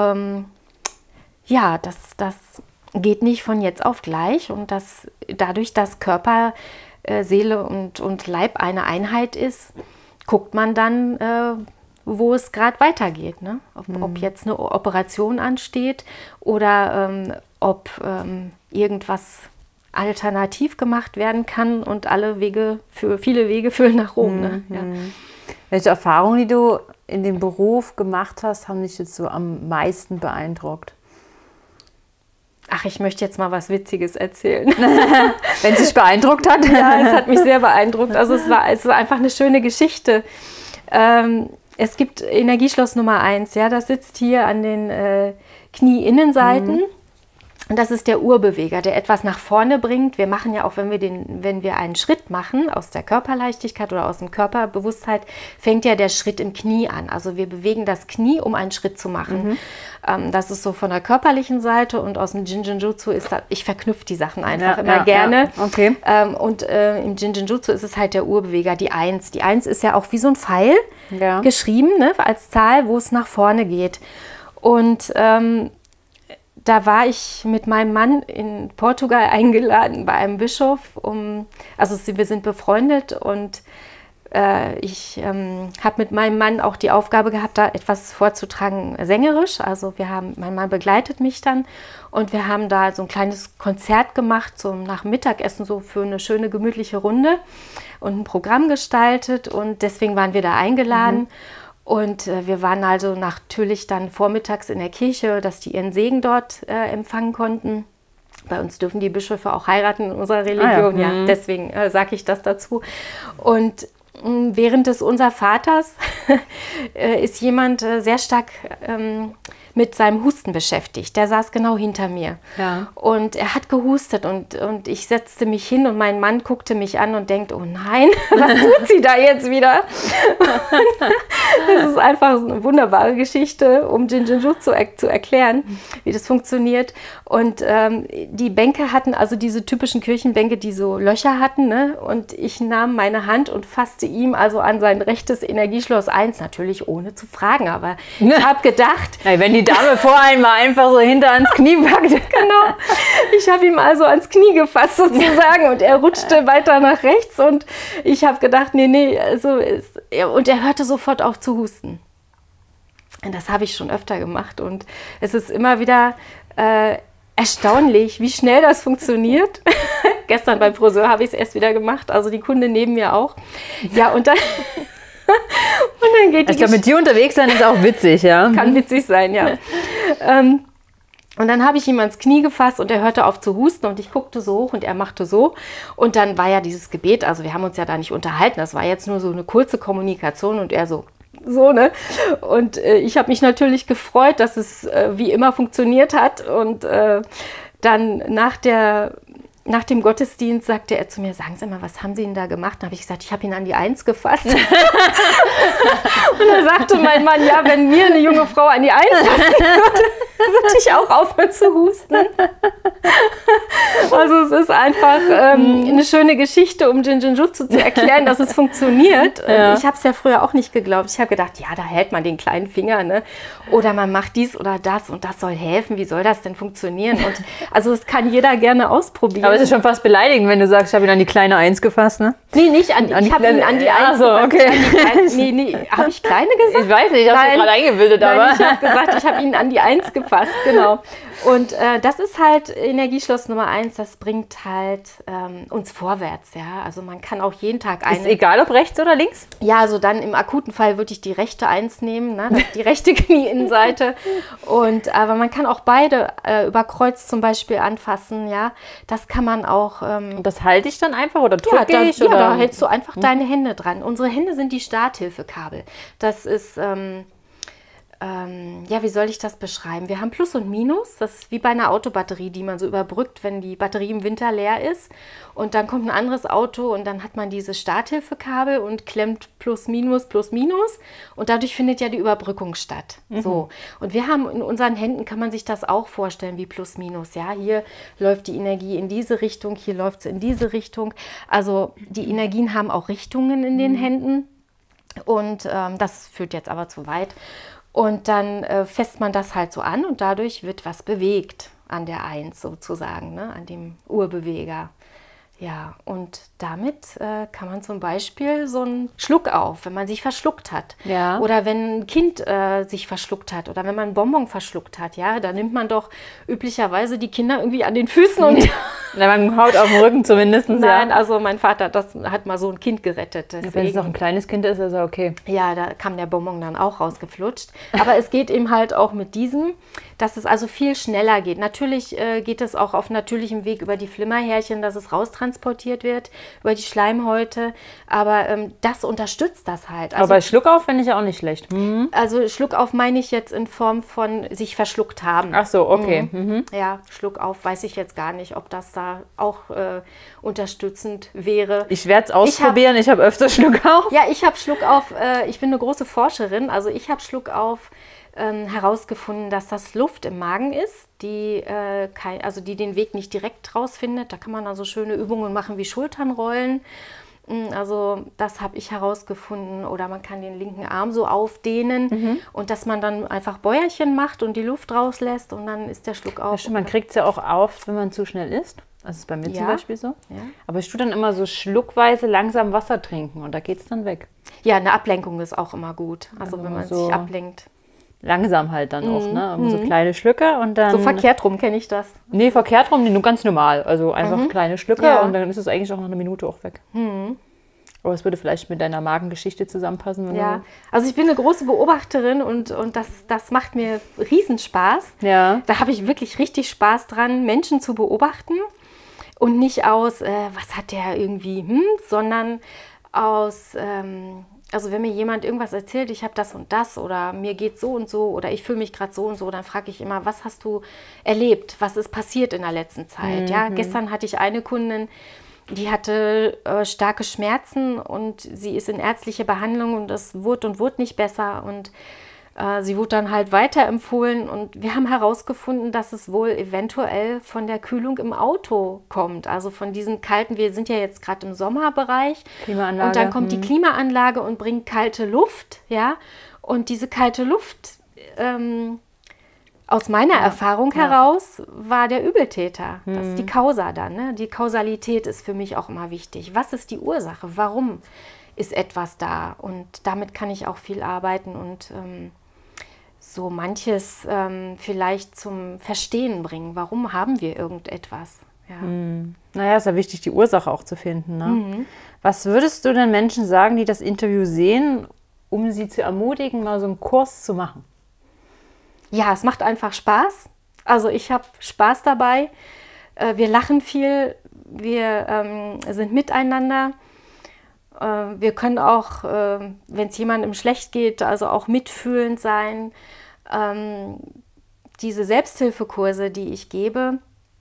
das geht nicht von jetzt auf gleich und dadurch, dass Körper, Seele und Leib eine Einheit ist, guckt man dann, wo es gerade weitergeht. Ne? Ob jetzt eine Operation ansteht oder ob irgendwas alternativ gemacht werden kann und viele Wege führen nach Rom. Ne? Ja. Welche Erfahrungen, die du in dem Beruf gemacht hast, haben dich jetzt so am meisten beeindruckt? Ach, ich möchte jetzt mal was Witziges erzählen. Wenn es dich beeindruckt hat? Ja, es hat mich sehr beeindruckt. Also es war einfach eine schöne Geschichte. Es gibt Energieschloss Nummer 1, ja, das sitzt hier an den Knieinnenseiten. Und das ist der Urbeweger, der etwas nach vorne bringt. Wir machen ja auch, wenn wir einen Schritt machen aus der Körperleichtigkeit oder aus dem Körperbewusstheit, fängt ja der Schritt im Knie an. Also wir bewegen das Knie, um einen Schritt zu machen. Das ist so von der körperlichen Seite und aus dem Jinjin-Jutsu ist das, ich verknüpfe die Sachen einfach immer gerne. Ja, okay. Und im Jinjin-Jutsu ist es halt der Urbeweger, die 1. Die 1 ist ja auch wie so ein Pfeil geschrieben, ne, als Zahl, wo es nach vorne geht. Und da war ich mit meinem Mann in Portugal eingeladen bei einem Bischof. Wir sind befreundet und Ich habe mit meinem Mann auch die Aufgabe gehabt, da etwas vorzutragen, sängerisch. Also mein Mann begleitet mich dann und wir haben da so ein kleines Konzert gemacht, so nach dem Mittagessen, so für eine schöne, gemütliche Runde und ein Programm gestaltet und deswegen waren wir da eingeladen. Und wir waren also natürlich dann vormittags in der Kirche, dass die ihren Segen dort empfangen konnten. Bei uns dürfen die Bischöfe auch heiraten in unserer Religion, ja. Deswegen sage ich das dazu. Und während des Unservaters ist jemand sehr stark mit seinem Husten beschäftigt. Der saß genau hinter mir. Ja. Und er hat gehustet und ich setzte mich hin und mein Mann guckte mich an und denkt, oh nein, was tut sie da jetzt wieder? Das ist einfach eine wunderbare Geschichte, um Jinjinjutsu zu erklären, wie das funktioniert. Und die Bänke hatten also diese typischen Kirchenbänke, die so Löcher hatten. Ne? Und ich nahm meine Hand und fasste ihm also an sein rechtes Energieschloss 1, natürlich ohne zu fragen. Aber ich habe gedacht... Ja, wenn die Dame vor einem mal einfach so hinter ans Knie packt. Genau. Ich habe ihm also ans Knie gefasst sozusagen und er rutschte weiter nach rechts und ich habe gedacht, nee, so ist... Und er hörte sofort auf zu husten. Und das habe ich schon öfter gemacht und es ist immer wieder erstaunlich, wie schnell das funktioniert. Gestern beim Friseur habe ich es erst wieder gemacht, also die Kunde neben mir auch. Ja, und dann... Und dann geht ich glaube, mit dir unterwegs sein ist auch witzig, ja. Kann witzig sein, ja. Und dann habe ich ihm ans Knie gefasst und er hörte auf zu husten und ich guckte so hoch und er machte so. Und dann war ja dieses Gebet, also wir haben uns ja da nicht unterhalten, das war jetzt nur so eine kurze Kommunikation und er so, ne? Und ich habe mich natürlich gefreut, dass es wie immer funktioniert hat. Und dann nach dem Gottesdienst sagte er zu mir, sagen Sie mal, was haben Sie denn da gemacht? Da habe ich gesagt, ich habe ihn an die 1 gefasst. Und dann sagte mein Mann, ja, wenn mir eine junge Frau an die 1 fassen würde ich auch aufhören zu husten. Also es ist einfach eine schöne Geschichte, um Jinjinjutsu zu erklären, dass es funktioniert. Ja. Ich habe es ja früher auch nicht geglaubt. Ich habe gedacht, ja, da hält man den kleinen Finger, ne? Oder man macht dies oder das und das soll helfen. Wie soll das denn funktionieren? Und also es kann jeder gerne ausprobieren. Aber es ist schon fast beleidigend, wenn du sagst, ich habe ihn an die kleine 1 gefasst, ne? Nee, nicht an die, ich habe ihn an die 1 so, okay. Nee, habe ich kleine gesagt? Ich weiß nicht, ich habe es gerade eingebildet, aber... Nein, ich habe gesagt, ich habe ihn an die 1 gefasst, genau. Und das ist halt Energieschloss Nummer 1, das bringt halt uns vorwärts, ja. Also man kann auch jeden Tag Ist egal, ob rechts oder links? Ja, also dann im akuten Fall würde ich die rechte 1 nehmen, ne? Das ist die rechte Knieinnenseite. Aber man kann auch beide über Kreuz zum Beispiel anfassen, ja. Das kann man auch... Und das halte ich dann einfach oder drücke ich? Ja, da hältst du einfach deine Hände dran. Unsere Hände sind die Starthilfekabel. Das ist... ja, wie soll ich das beschreiben? Wir haben Plus und Minus, das ist wie bei einer Autobatterie, die man so überbrückt, wenn die Batterie im Winter leer ist und dann kommt ein anderes Auto und dann hat man diese Starthilfekabel und klemmt Plus, Minus und dadurch findet ja die Überbrückung statt. So. Und wir haben in unseren Händen, kann man sich das auch vorstellen wie Plus, Minus. Ja? Hier läuft die Energie in diese Richtung, hier läuft sie in diese Richtung. Also die Energien haben auch Richtungen in den Händen und das führt jetzt aber zu weit. Und dann fässt man das halt so an und dadurch wird was bewegt an der 1 sozusagen, ne? An dem Urbeweger. Ja, und damit kann man zum Beispiel so einen Schluck auf, wenn man sich verschluckt hat. Ja. Oder wenn ein Kind sich verschluckt hat oder wenn man einen Bonbon verschluckt hat. Ja, da nimmt man doch üblicherweise die Kinder irgendwie an den Füßen und... Man haut auf den Rücken zumindest. Nein, also mein Vater hat mal so ein Kind gerettet. Ja, wenn es noch ein kleines Kind ist, ist er okay. Ja, da kam der Bonbon dann auch rausgeflutscht. Aber es geht eben halt auch mit diesem, dass es also viel schneller geht. Natürlich geht es auch auf natürlichem Weg über die Flimmerhärchen, dass es raustransportiert wird, über die Schleimhäute. Aber das unterstützt das halt. Also, aber bei Schluckauf finde ich ja auch nicht schlecht. Also Schluckauf meine ich jetzt in Form von sich verschluckt haben. Ach so, okay. Ja, Schluckauf weiß ich jetzt gar nicht, ob das da auch unterstützend wäre. Ich werde es ausprobieren, ich habe öfter Schluckauf. Ja, ich habe Schluckauf, ich bin eine große Forscherin, also ich habe Schluckauf herausgefunden, dass das Luft im Magen ist, die den Weg nicht direkt rausfindet. Da kann man also schöne Übungen machen wie Schulternrollen. Also das habe ich herausgefunden. Oder man kann den linken Arm so aufdehnen und dass man dann einfach Bäuerchen macht und die Luft rauslässt und dann ist der Schluckauf. Ja, man kriegt es ja auch auf, wenn man zu schnell isst. Das ist bei mir Ja. zum Beispiel so. Ja. Aber ich tue dann immer so schluckweise langsam Wasser trinken und da geht es dann weg. Ja, eine Ablenkung ist auch immer gut. Also wenn man so sich ablenkt. Langsam halt dann auch, ne? Immer so kleine Schlücke und dann... So verkehrt rum kenne ich das. Nee, verkehrt rum, nur ganz normal. Also einfach kleine Schlücke Ja. und dann ist es eigentlich auch nach einer Minute auch weg. Aber es würde vielleicht mit deiner Magengeschichte zusammenpassen. Wenn Ja, also ich bin eine große Beobachterin und das macht mir Riesenspaß. Ja. Da habe ich wirklich richtig Spaß dran, Menschen zu beobachten und nicht aus, was hat der irgendwie, sondern aus, also wenn mir jemand irgendwas erzählt, ich habe das und das oder mir geht so und so oder ich fühle mich gerade so und so, dann frage ich immer, was hast du erlebt, was ist passiert in der letzten Zeit? Ja, gestern hatte ich eine Kundin, die hatte starke Schmerzen und sie ist in ärztliche Behandlung und das wurde nicht besser und sie wurde dann halt weiterempfohlen und wir haben herausgefunden, dass es wohl eventuell von der Kühlung im Auto kommt, also von diesen kalten, wir sind ja jetzt gerade im Sommerbereich Klimaanlage. und dann kommt die Klimaanlage und bringt kalte Luft, ja, und diese kalte Luft aus meiner Erfahrung heraus war der Übeltäter. Das ist die Causa dann. Ne? Die Kausalität ist für mich auch immer wichtig. Was ist die Ursache? Warum ist etwas da? Und damit kann ich auch viel arbeiten und so manches vielleicht zum Verstehen bringen. Warum haben wir irgendetwas? Ja. Naja, ist ja wichtig, die Ursache auch zu finden. Ne? Was würdest du den Menschen sagen, die das Interview sehen, um sie zu ermutigen, mal so einen Kurs zu machen? Ja, es macht einfach Spaß. Also ich habe Spaß dabei. Wir lachen viel, wir sind miteinander. Wir können auch, wenn es jemandem schlecht geht, also auch mitfühlend sein. Diese Selbsthilfekurse, die ich gebe,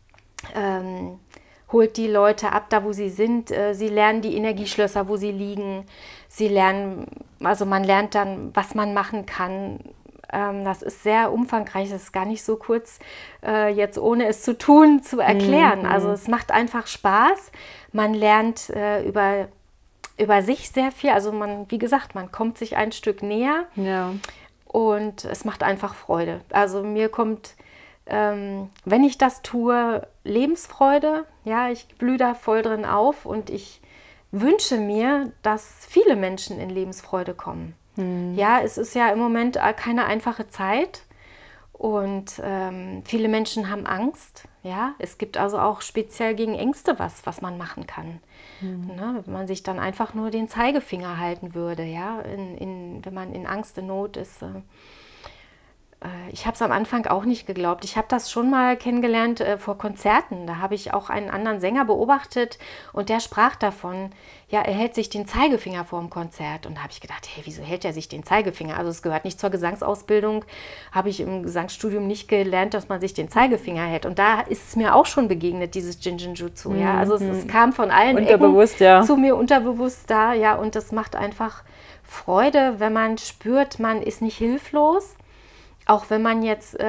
holt die Leute ab, da wo sie sind. Sie lernen die Energieschlösser, wo sie liegen. Sie lernen, also man lernt dann, was man machen kann. Das ist sehr umfangreich, das ist gar nicht so kurz, jetzt ohne es zu tun, zu erklären. Also es macht einfach Spaß. Man lernt über sich sehr viel. Also man, wie gesagt, man kommt sich ein Stück näher und es macht einfach Freude. Also mir kommt, wenn ich das tue, Lebensfreude. Ja, ich blühe da voll drin auf und ich wünsche mir, dass viele Menschen in Lebensfreude kommen. Ja, es ist ja im Moment keine einfache Zeit und viele Menschen haben Angst. Ja, es gibt also auch speziell gegen Ängste was man machen kann. Ne, wenn man sich dann einfach nur den Zeigefinger halten würde, ja, wenn man in Angst, in Not ist. Ich habe es am Anfang auch nicht geglaubt. Ich habe das schon mal kennengelernt vor Konzerten. Da habe ich auch einen anderen Sänger beobachtet und der sprach davon, ja, er hält sich den Zeigefinger vor dem Konzert. Und da habe ich gedacht, hey, wieso hält er sich den Zeigefinger? Also es gehört nicht zur Gesangsausbildung, habe ich im Gesangsstudium nicht gelernt, dass man sich den Zeigefinger hält. Und da ist es mir auch schon begegnet, dieses Jinjin-Jutsu. Ja? Also es kam von allen Ecken zu mir unterbewusst da. Ja? Und das macht einfach Freude, wenn man spürt, man ist nicht hilflos. Auch wenn man jetzt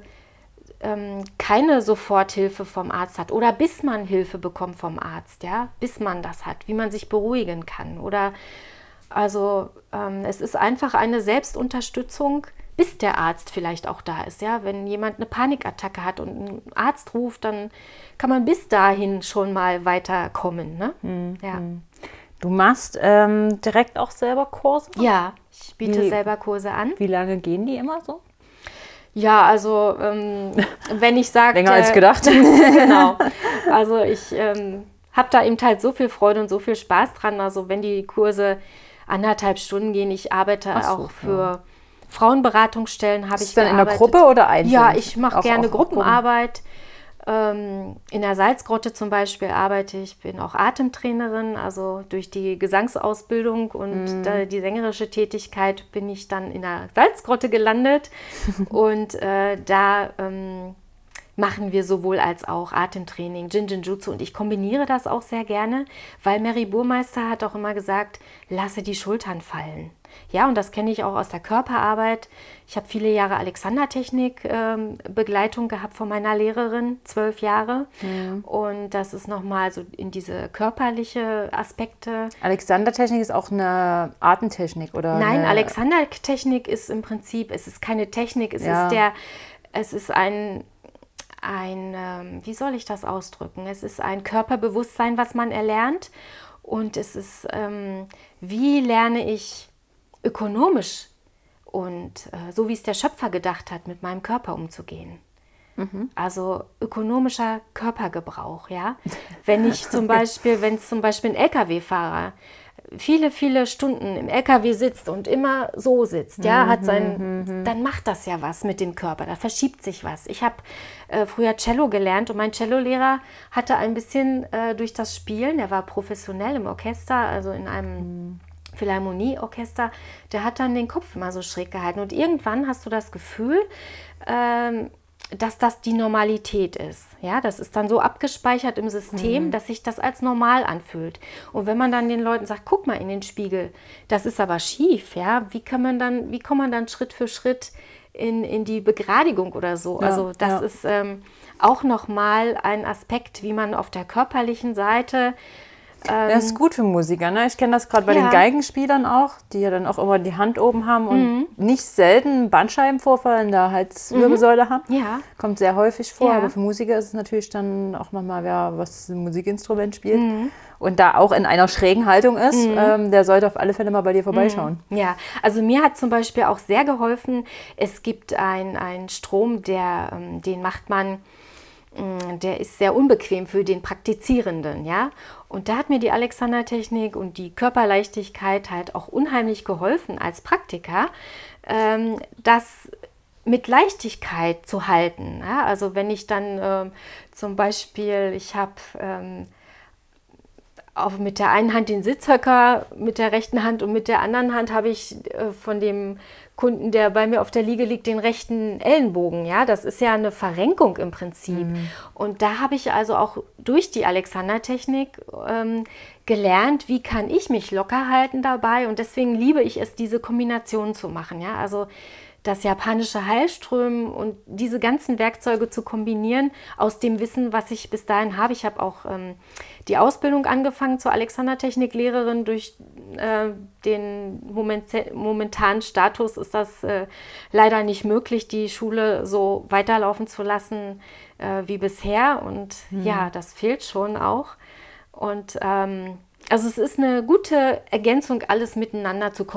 keine Soforthilfe vom Arzt hat oder bis man Hilfe bekommt vom Arzt, ja, bis man das hat, wie man sich beruhigen kann. Oder also es ist einfach eine Selbstunterstützung, bis der Arzt vielleicht auch da ist. Ja? Wenn jemand eine Panikattacke hat und einen Arzt ruft, dann kann man bis dahin schon mal weiterkommen. Ne? Ja. Du machst direkt auch selber Kurse? Ja, ich biete selber Kurse an. Wie lange gehen die immer so? Ja, also wenn ich sage... Länger als gedacht. Genau. Also ich habe da eben halt so viel Freude und so viel Spaß dran. Also wenn die Kurse 1,5 Stunden gehen, ich arbeite auch für Frauenberatungsstellen. Habe ich dann in der Gruppe oder einzeln? Ja, ich mache gerne Gruppenarbeit. In der Salzgrotte zum Beispiel arbeite ich, bin auch Atemtrainerin, also durch die Gesangsausbildung und die sängerische Tätigkeit bin ich dann in der Salzgrotte gelandet und da machen wir sowohl als auch Atemtraining, Jinjin-Jutsu und ich kombiniere das auch sehr gerne, weil Mary Burmeister hat auch immer gesagt, lasse die Schultern fallen. Ja, und das kenne ich auch aus der Körperarbeit. Ich habe viele Jahre Alexander-Technik Begleitung gehabt von meiner Lehrerin, 12 Jahre. Und das ist nochmal so in diese körperliche Aspekte. Alexander-Technik ist auch eine Atemtechnik, oder? Nein, Alexander-Technik ist im Prinzip, es ist keine Technik, es ist ein wie soll ich das ausdrücken? Es ist ein Körperbewusstsein, was man erlernt. Und es ist, wie lerne ich ökonomisch und so wie es der Schöpfer gedacht hat, mit meinem Körper umzugehen. Also ökonomischer Körpergebrauch, ja. Wenn es zum Beispiel ein LKW-Fahrer viele Stunden im LKW sitzt und immer so sitzt, ja, dann macht das ja was mit dem Körper, da verschiebt sich was. Ich habe früher Cello gelernt und mein Cellolehrer hatte ein bisschen durch das Spielen, der war professionell im Orchester, also in einem Philharmonieorchester, der hat dann den Kopf immer so schräg gehalten und irgendwann hast du das Gefühl, dass das die Normalität ist. Ja, das ist dann so abgespeichert im System, dass sich das als normal anfühlt. Und wenn man dann den Leuten sagt, guck mal in den Spiegel, das ist aber schief, ja, wie kommt man dann Schritt für Schritt in die Begradigung oder so? Ja, also das ist auch nochmal ein Aspekt, wie man auf der körperlichen Seite das ist gut für Musiker, ne? Ich kenne das gerade bei den Geigenspielern auch, die ja dann auch immer die Hand oben haben und nicht selten Bandscheibenvorfall in der Halswirbelsäule haben. Ja. Kommt sehr häufig vor, aber für Musiker ist es natürlich dann auch nochmal, wer was ein Musikinstrument spielt und da auch in einer schrägen Haltung ist, der sollte auf alle Fälle mal bei dir vorbeischauen. Ja, also mir hat zum Beispiel auch sehr geholfen, es gibt einen Strom, den macht man, der ist sehr unbequem für den Praktizierenden, ja. Und da hat mir die Alexander-Technik und die Körperleichtigkeit halt auch unheimlich geholfen als Praktiker, das mit Leichtigkeit zu halten. Ja? Also wenn ich dann zum Beispiel, ich habe auch mit der einen Hand den Sitzhöcker, mit der rechten Hand und mit der anderen Hand habe ich von dem Kunden, der bei mir auf der Liege liegt, den rechten Ellenbogen. Ja, das ist ja eine Verrenkung im Prinzip. Und da habe ich also auch durch die Alexander-Technik gelernt, wie kann ich mich locker halten dabei. Und deswegen liebe ich es, diese Kombination zu machen. Ja, also das japanische Heilströmen und diese ganzen Werkzeuge zu kombinieren aus dem Wissen, was ich bis dahin habe. Ich habe auch die Ausbildung angefangen zur Alexander-Technik-Lehrerin. Durch den momentanen Status ist das leider nicht möglich, die Schule so weiterlaufen zu lassen wie bisher. Und ja, das fehlt schon auch. Und also es ist eine gute Ergänzung, alles miteinander zu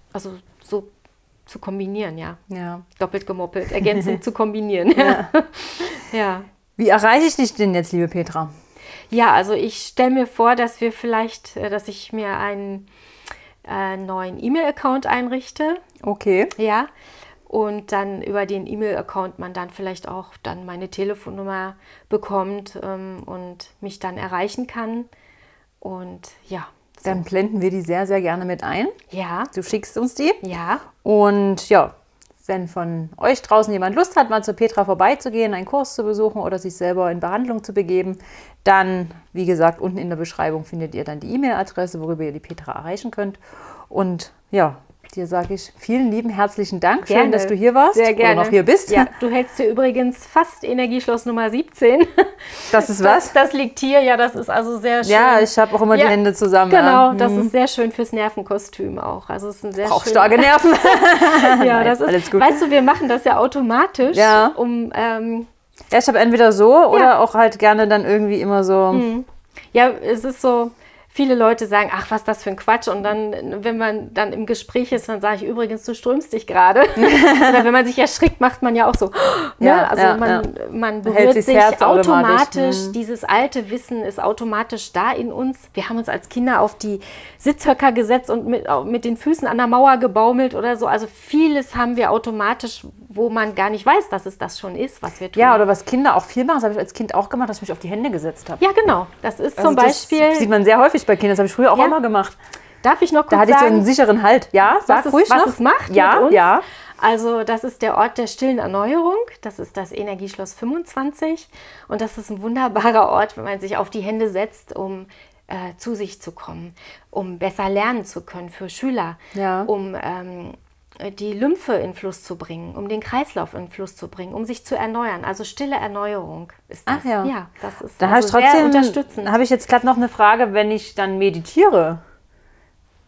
kombinieren, ja. Doppelt gemoppelt, Ergänzung zu kombinieren. Ja. Wie erreiche ich dich denn jetzt, liebe Petra? Ja, also ich stelle mir vor, dass ich mir einen neuen E-Mail-Account einrichte. Okay. Ja. Und dann über den E-Mail-Account man dann vielleicht auch dann meine Telefonnummer bekommt und mich dann erreichen kann. Und ja. So. Dann blenden wir die sehr, sehr gerne mit ein. Ja. Du schickst uns die. Ja. Und ja, wenn von euch draußen jemand Lust hat, mal zu Petra vorbeizugehen, einen Kurs zu besuchen oder sich selber in Behandlung zu begeben, dann, wie gesagt, unten in der Beschreibung findet ihr dann die E-Mail-Adresse, worüber ihr die Petra erreichen könnt. Und ja, dir sage ich vielen lieben herzlichen Dank. Gerne. Schön, dass du hier warst. Sehr gerne. Oder noch hier bist. Ja, du hältst dir übrigens fast Energieschloss Nummer 17. Das ist was? Das liegt hier, ja, das ist also sehr schön. Ja, ich habe auch immer die Hände zusammen. Genau, das ist sehr schön fürs Nervenkostüm auch. Also es ist ein sehr Braucht starke Nerven. Ja, das ist, alles gut. Weißt du, wir machen das ja automatisch, um... ja, ich habe entweder so oder auch halt gerne dann irgendwie immer so... Ja, es ist so... Viele Leute sagen, ach, was ist das für ein Quatsch. Und dann, wenn man dann im Gespräch ist, dann sage ich übrigens, du strömst dich gerade. Oder wenn man sich erschrickt, macht man ja auch so. Man berührt sich automatisch. Dieses alte Wissen ist automatisch da in uns. Wir haben uns als Kinder auf die Sitzhöcker gesetzt und mit den Füßen an der Mauer gebaumelt oder so. Also vieles haben wir automatisch, wo man gar nicht weiß, dass es das schon ist, was wir tun. Ja, oder was Kinder auch viel machen, das habe ich als Kind auch gemacht, dass ich mich auf die Hände gesetzt habe. Ja, genau. Das ist also zum Beispiel... Das sieht man sehr häufig bei Kindern, das habe ich früher auch immer gemacht. Darf ich noch kurz sagen? Da hatte ich so einen sicheren Halt. Ja, sag ruhig noch. Was es macht mit uns. Ja. Also das ist der Ort der stillen Erneuerung. Das ist das Energieschloss 25. Und das ist ein wunderbarer Ort, wenn man sich auf die Hände setzt, um zu sich zu kommen, um besser lernen zu können für Schüler, um die Lymphe in Fluss zu bringen, um den Kreislauf in Fluss zu bringen, um sich zu erneuern. Also stille Erneuerung ist das. Ach ja. Ja, das ist dann also sehr unterstützend. Habe ich jetzt gerade noch eine Frage, wenn ich dann meditiere.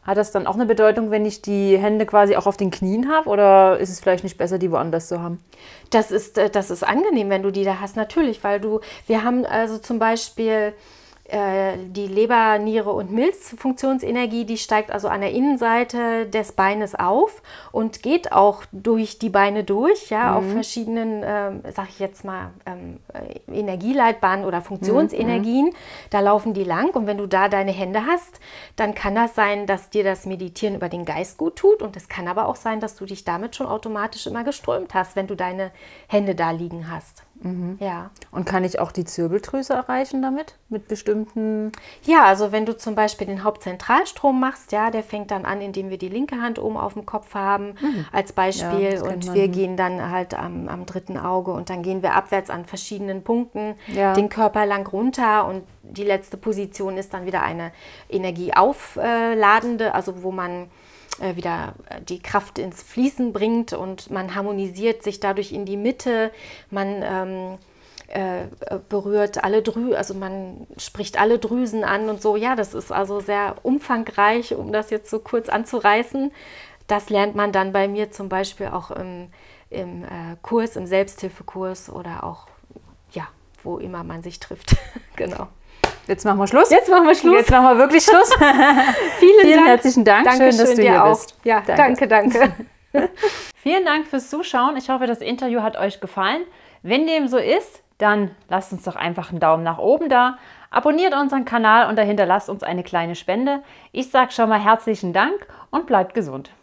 Hat das dann auch eine Bedeutung, wenn ich die Hände quasi auch auf den Knien habe? Oder ist es vielleicht nicht besser, die woanders zu haben? Das ist angenehm, wenn du die da hast, natürlich, weil wir haben also zum Beispiel die Leber, Niere und Milzfunktionsenergie, die steigt also an der Innenseite des Beines auf und geht auch durch die Beine durch, ja, auf verschiedenen, sag ich jetzt mal, Energieleitbahnen oder Funktionsenergien. Da laufen die lang und wenn du da deine Hände hast, dann kann das sein, dass dir das Meditieren über den Geist gut tut und es kann aber auch sein, dass du dich damit schon automatisch immer geströmt hast, wenn du deine Hände da liegen hast. Ja. Und kann ich auch die Zirbeldrüse erreichen damit? Mit bestimmten... Ja, also wenn du zum Beispiel den Hauptzentralstrom machst, ja, der fängt dann an, indem wir die linke Hand oben auf dem Kopf haben, als Beispiel. Ja, und wir gehen dann halt am dritten Auge und dann gehen wir abwärts an verschiedenen Punkten, den Körper lang runter und die letzte Position ist dann wieder eine energieaufladende, also wo man wieder die Kraft ins Fließen bringt und man harmonisiert sich dadurch in die Mitte, man berührt alle Drüsen, also man spricht alle Drüsen an und so. Ja, das ist also sehr umfangreich, um das jetzt so kurz anzureißen. Das lernt man dann bei mir zum Beispiel auch im Kurs, im Selbsthilfekurs oder auch, ja, wo immer man sich trifft. Genau. Jetzt machen wir Schluss. Jetzt machen wir Schluss. Jetzt machen wir wirklich Schluss. Vielen herzlichen Dank. Dankeschön, schön, dass du hier bist. Ja, danke. Vielen Dank fürs Zuschauen. Ich hoffe, das Interview hat euch gefallen. Wenn dem so ist, dann lasst uns doch einfach einen Daumen nach oben da. Abonniert unseren Kanal und dahinter lasst uns eine kleine Spende. Ich sage schon mal herzlichen Dank und bleibt gesund.